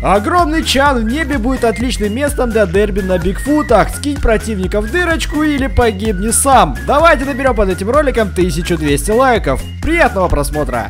Огромный чан в небе будет отличным местом для дерби на Бигфутах. Скинь противника в дырочку или погибни сам. Давайте наберем под этим роликом 1200 лайков. Приятного просмотра!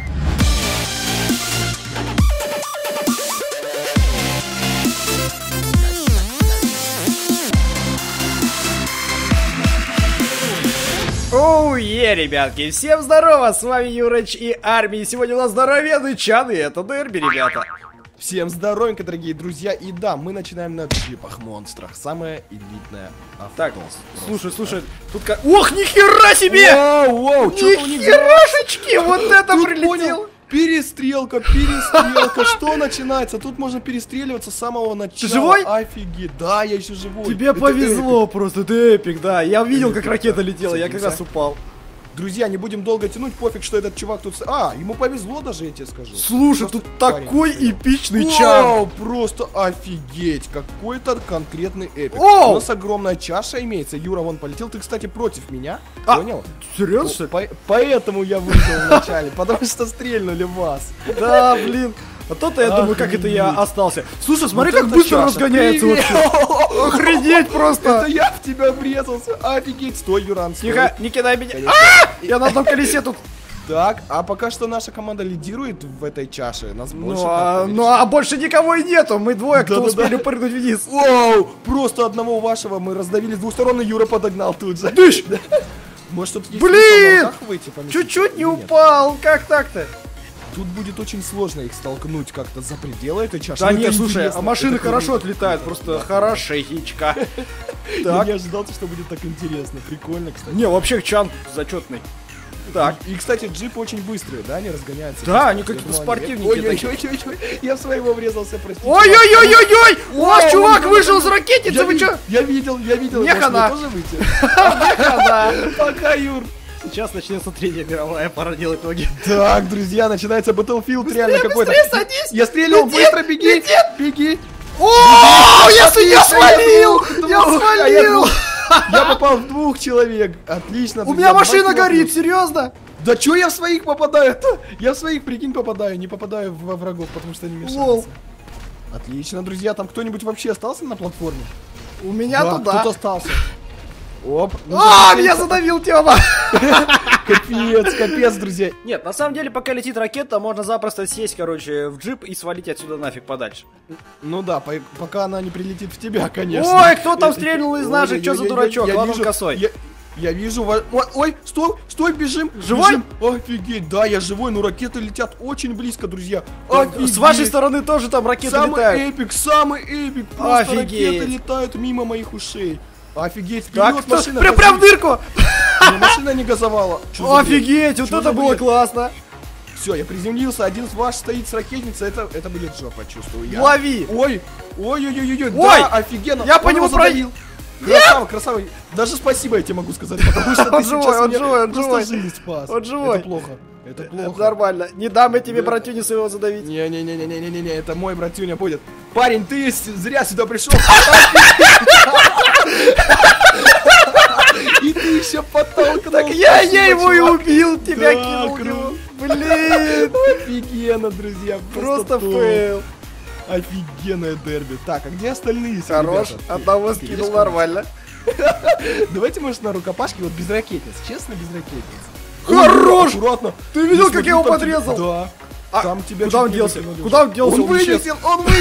Оу, ребятки, всем здорово, с вами Юрыч и Армия. Сегодня у нас здоровенный чан, и это дерби, ребята. Всем здоровенько, дорогие друзья, и да, мы начинаем на джипах-монстрах, самая элитная авто. Так, слушай, тут как... Ох, нихера себе! Воу, нихерашечки, вот это прилетел! Перестрелка, что начинается? Тут можно перестреливаться с самого начала. Ты живой? Офигеть, да, я еще живой. Тебе повезло просто, ты эпик, да. Я видел, как ракета летела, я как раз упал. Друзья, не будем долго тянуть, пофиг, что этот чувак тут... ему повезло даже, я тебе скажу. Слушай, тут такой эпичный чан. Вау, просто офигеть, какой-то конкретный эпик. У нас огромная чаша имеется, Юра вон полетел. Ты, кстати, против меня, понял? Серьезно? Поэтому я выиграл вначале, потому что стрельнули вас. Да, блин. А то-то я думаю, как это я остался. Слушай, смотри, как быстро разгоняется вообще. Охренеть просто. Это я в тебя врезался. Офигеть. Стой, Юран, стой. Тихо, не кидай меня. Я на одном колесе тут. Так, а пока что наша команда лидирует в этой чаше. Нас больше. А больше никого и нету. Мы двое, кто успели прыгнуть вниз. Воу, просто одного вашего мы раздавили с двух сторон, и Юра подогнал тут же. Дыщ! Может, тут есть... Блин! Чуть-чуть не упал. Как так-то? Тут будет очень сложно их столкнуть как-то за пределы этой чаши. Да нет, слушай, а машины хорошо отлетают, просто хорошехичка. Я не ожидал, что будет так интересно. Прикольно, кстати. Не, вообще чан зачетный. Так. И, кстати, джипы очень быстрые, да, они разгоняются. Да, они какие-то спортивники. Ой, я в своего врезался, простите. Ой-ой-ой-ой-ой! У вас чувак вышел с ракетницы, вы чё? Я видел. Не хана. Тоже выйти? Не хана. Пока, Юр. Сейчас начнется Третья мировая, пора делать ноги. Так, друзья, начинается Battlefield реально какой-то. Садись! Я стрелял, быстро беги! Беги! О, я свалил! Я свалил! Я попал в двух человек. Отлично. У меня машина горит, серьезно? Да чё я в своих попадаю-то? Я в своих, прикинь, попадаю, не попадаю во врагов, потому что они мешаются. Отлично, друзья, там кто-нибудь вообще остался на платформе? У меня туда. Кто-то остался. Оп. Меня задавил, Тёма! Капец, друзья. Нет, на самом деле, пока летит ракета, можно запросто сесть, короче, в джип и свалить отсюда нафиг подальше. Ну да, пока она не прилетит в тебя, конечно. Ой, кто там стрельнул из наших? Что за дурачок? Ладно, косой. Я вижу вас. Ой, стой, бежим. Живой? Офигеть, да, я живой, но ракеты летят очень близко, друзья. С вашей стороны тоже там ракеты летают. Самый эпик. Просто ракеты летают мимо моих ушей. Офигеть, вперед, машина. Прям в дырку! Машина не газовала. Офигеть, вот это было классно. Все, я приземлился, один из вас стоит с ракетницей, это будет жопа, чувствую я. Лови! Ой, да, офигенно. Я по нему пролил. Красава. Даже спасибо я тебе могу сказать, потому что ты сейчас мне просто жизнь спас. Он живой. Это плохо. Это нормально. Не дам я тебе братюню своего задавить. Не, это мой братюня будет. Парень, ты зря сюда пришел. И ты еще подтолкнул. Так я его и убил, тебя кинул. Блин. Офигенно, друзья. Просто фейл. Офигенное дерби. Так, а где остальные? Хорош, одного скинул нормально. Давайте, может, на рукопашке, вот без ракетниц. Честно, без ракетниц. Хорош! Аккуратно. Ты видел, как я его подрезал? Да. Там тебя куда он делся? Куда он делся? Он вылетел!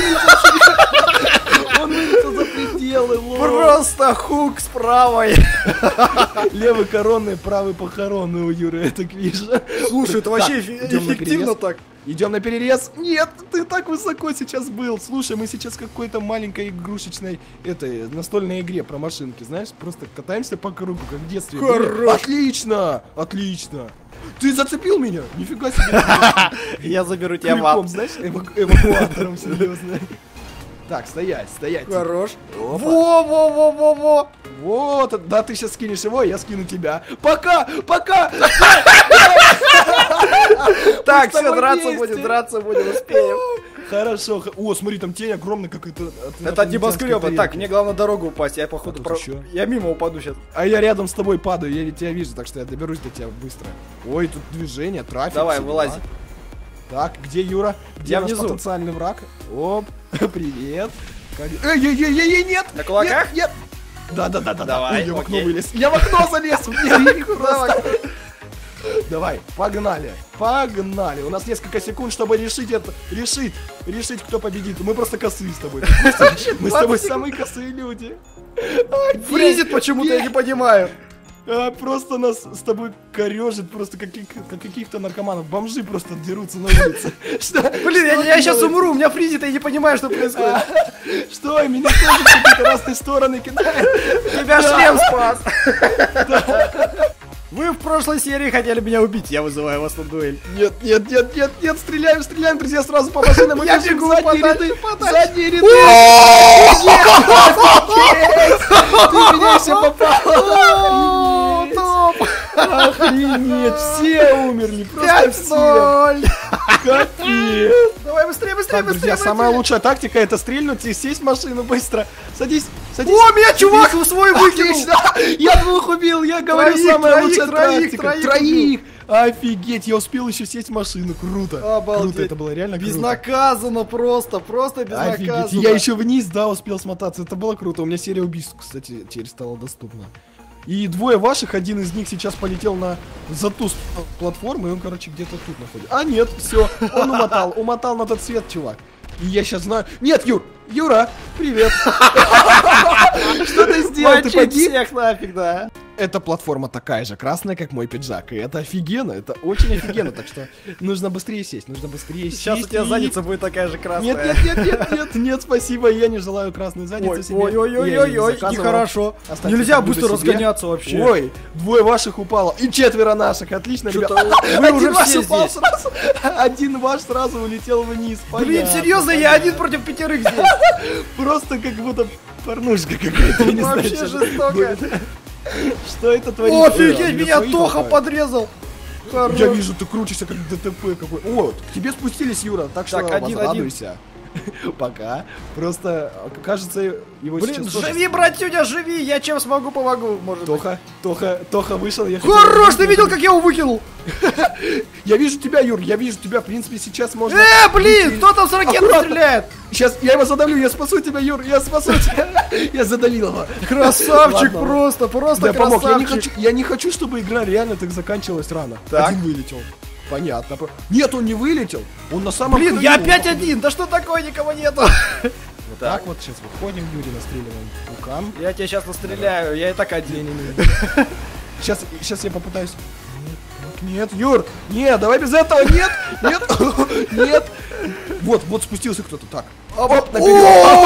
Он вылетел за пределы, Просто хук с правой. Левый коронный, правый похоронный у Юры, я так вижу. Слушай, это вообще эффективно так. Идем на перерез. Нет, ты так высоко сейчас был. Слушай, мы сейчас в какой-то маленькой игрушечной настольной игре про машинки, знаешь, просто катаемся по кругу, как в детстве. Отлично! Ты зацепил меня? Нифига себе. Я заберу тебя в ап. Знаешь, эвакуатором, серьезно. Так, стоять. Хорош. Во. Вот, да, ты сейчас скинешь его, я скину тебя. Пока! Так, все, драться будем, успеем. Хорошо. О, смотри, там тень огромная, как это. Это от небоскреба. Так, мне главное дорогу упасть. Я, походу, я мимо упаду сейчас. А я рядом с тобой падаю, я тебя вижу, так что я доберусь до тебя быстро. Ой, тут движение, трафик. Давай, вылази. Так, где Юра? Где Я наш внизу. потенциальный враг? Оп, привет. Эй, нет! На кулаках? Нет! Да. Давай, Ой, я в окно окей. вылез. Я в окно залез! Мне просто. Давай, погнали. У нас несколько секунд, чтобы решить, кто победит. Мы просто косые с тобой. Мы с тобой самые косые люди. Фризит почему-то, я не понимаю. Просто нас с тобой корежит, просто как каких-то наркоманов. Бомжи просто дерутся на улице. Блин, я сейчас умру, у меня фризит, я не понимаю, что происходит. Что, меня тоже в какие-то разные стороны кидают. Тебя шлем спас. Вы в прошлой серии хотели меня убить, я вызываю вас на дуэль. Нет, стреляем, друзья, сразу по машинам. Я бегу, задние подальше. ряды. Ты меня все попал. Охренеть, все умерли, просто все. 5-0. Капец. Давай быстрее. Так, друзья, самая лучшая тактика — это стрельнуть и сесть в машину быстро. Садись. О, меня чувак в свой выкинул. Отлично! Я двух убил, я говорю, самая лучшая тактика. Троих! Офигеть, я успел еще сесть в машину, круто. Обалдеть. Круто, это было реально круто. Безнаказанно просто безнаказанно. Офигеть, я еще вниз, да, успел смотаться, это было круто. У меня серия убийств, кстати, теперь стала доступна. И двое ваших, один из них сейчас полетел за ту платформу, и он, короче, где-то тут находится. А нет, все, он умотал на тот свет, чувак. И я сейчас знаю... Нет, Юра, привет. Что ты сделал? Ты погиб? Всех нафиг, да. Эта платформа такая же красная, как мой пиджак. И это офигенно, это очень офигенно. Так что нужно быстрее сесть, Сейчас у тебя задница будет такая же красная. Нет, спасибо, я не желаю красную задницу себе. Ой, нехорошо. Нельзя быстро разгоняться вообще. Ой, двое ваших упало. И 4 наших, отлично, ребята. Вы уже все здесь. Один ваш сразу улетел вниз. Блин, серьезно, я один против 5 здесь. Просто как будто порнушка какая-то. Вообще жестоко. Что это творится? Офигеть, меня Тоха подрезал. Я вижу, ты крутишься как ДТП какой. О, к тебе спустились, Юра, так что возрадуйся. Пока. Просто, кажется, его Блин, сейчас... живи, братюня, живи, я чем смогу, помогу, может быть. Тоха вышел, я Хорош, ты видел, как я его выкинул? Я вижу тебя, Юр, я вижу тебя, в принципе, сейчас можно... блин, кто там с ракеты стреляет? Сейчас я его задавлю, я спасу тебя, Юр, я спасу тебя. Я задавил его. Красавчик, просто Я помог, красавчик. я не хочу, чтобы игра реально так заканчивалась рано. Так. Один вылетел. Понятно. Нет, он не вылетел. Он на самом Блин, краю. я опять один, да что такое, никого нету. Вот так вот сейчас выходим, Юрий, настреливаем пукан. Я тебя сейчас настреляю, я и так один. Сейчас я попытаюсь... Нет, Юр, нет, давай без этого, нет. Вот спустился кто-то, так. Оп, наперед.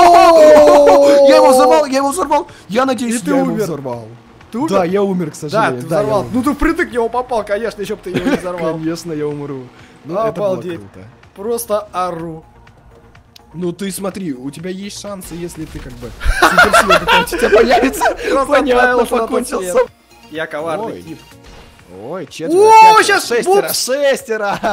Я его взорвал. Я надеюсь, я его взорвал. Да, я умер, к сожалению. Да, ты взорвал. Ну ты впритык в него попал, конечно, еще бы ты его не взорвал. Конечно, я умру. Ну, это было Обалдеть. круто. Просто ору. Ну ты смотри, у тебя есть шансы, если ты как бы суперсила какая-то у тебя появится. Понятно, покончился. Я коварный тип. Ой, 4, О, 5, сейчас 6.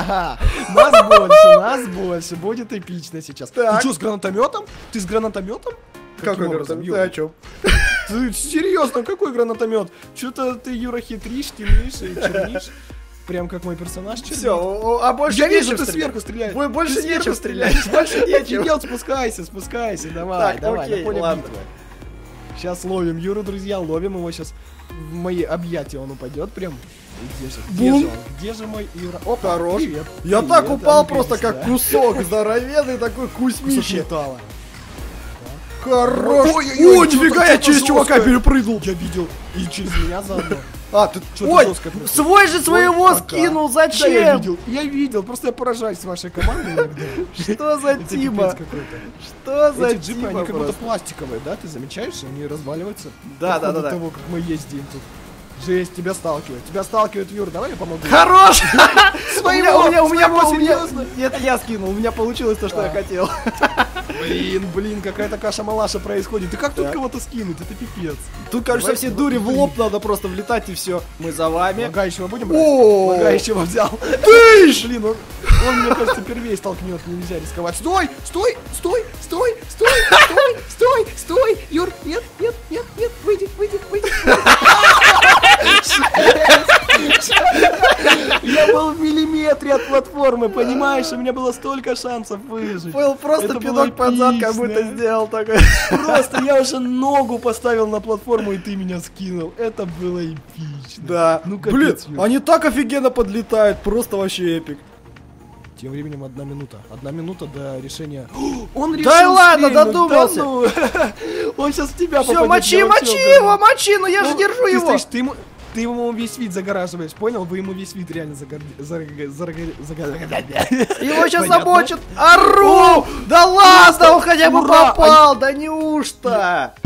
Нас больше. Будет эпично сейчас. Ты Так. что, с гранатометом? Ты с гранатометом? Какой гранатомет? Ты о чем? Ты серьезно, какой гранатомет? Что-то ты, Юра, хитришь, темнишь и чернишь. Прям как мой персонаж. Все, а больше Я вижу, нечем ты стрелять. сверху стреляешь. Больше Ты нечем сверху стрелять. Больше нечем. Офигел, спускайся, давай, Так, на окей, поле ладно. битвы. Сейчас ловим Юру, друзья, ловим его сейчас. В мои объятия он упадет прям. Бум. Где же мой Юра? Опа, Хорош. привет. Я Привет, так упал Ангелис, просто как да. кусок здоровенный такой Кусок кусмище. металла. Хорош. Ой-ой-ой, О, нифига, я что-то через чувака жесткое. перепрыгнул. Я видел. И через меня заодно. А, ты... Что-то Ой, жесткое просто. свой же своего Ой, пока. скинул, Да, зачем? я видел. Просто я поражаюсь вашей командой иногда. Что за Это Тима? пипец какой-то. Что за Эти джипы, Тима они как будто просто? пластиковые, да? Ты замечаешь, они разваливаются? Да, по ходу да. того, как мы ездим тут. Жесть, тебя сталкивают, Юр, давай я помогу. Хорош! Своего, у меня серьезно? Это я скинул, у меня получилось то, что я хотел. Блин, какая-то каша-малаша происходит. Ты как тут кого-то скинуть? Это пипец. Тут, кажется, Давай, все дури в лоб надо просто влетать и все. Мы за вами. Лагающего будем брать? О! Лагающего взял. Ты! Блин, он, мне кажется, первей столкнет, нельзя рисковать. Стой! Юр, нет, выйди. Я был в миллиметре от платформы. платформы, понимаешь? У меня было столько шансов выжить. Был просто Это пинок было под зад, эпично. как будто сделал такой. Просто я уже ногу поставил на платформу, и ты меня скинул. Это было эпично. Да. Ну, Блин, капец, Юр. они так офигенно подлетают, просто вообще эпик. Тем временем 1 минута. 1 минута до решения. Он решил Да ладно, стрельнуть, додумался. да ну. Он сейчас в тебя Все, попадет. мочи, я вообще мочи угадал. его, мочи, ну я же Ну, держу ты его. слышишь, ты ему весь вид загораживаешь, понял? Вы ему весь вид реально Его сейчас Понятно. замочат. Ору! Да ладно, он хотя бы Ура! попал, да неужто?